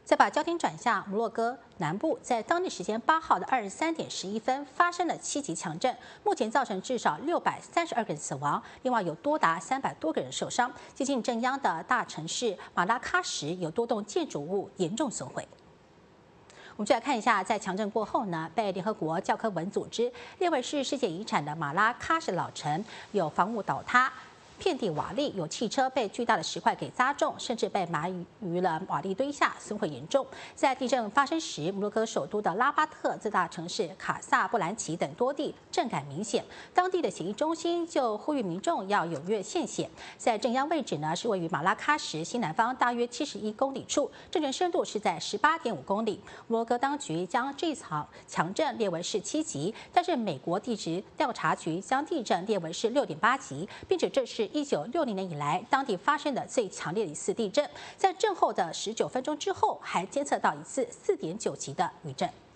再把焦点转向摩洛哥南部，在当地时间8号的23点11分发生了7级强震，目前造成至少632个人死亡，另外有多达300多个人受伤。接近震央的大城市马拉喀什有多栋建筑物严重损毁。我们再来看一下，在强震过后呢，被联合国教科文组织列为是世界遗产的马拉喀什老城有房屋倒塌。遍地瓦砾，有汽车被巨大的石块给砸中，甚至被埋于了瓦砾堆下，损毁严重。在地震发生时，摩洛哥首都的拉巴特、最大城市卡萨布兰奇等多地震感明显。当地的血液中心就呼吁民众要踊跃献血。在震央位置呢，是位于马拉喀什西南方大约71公里处，震源深度是在18.5公里。摩洛哥当局将这场强震列为是7级，但是美国地质调查局将地震列为是6.8级，并且这是1960年以来当地发生的最强烈的一次地震，在震后的19分钟之后，还监测到一次4.9级的余震。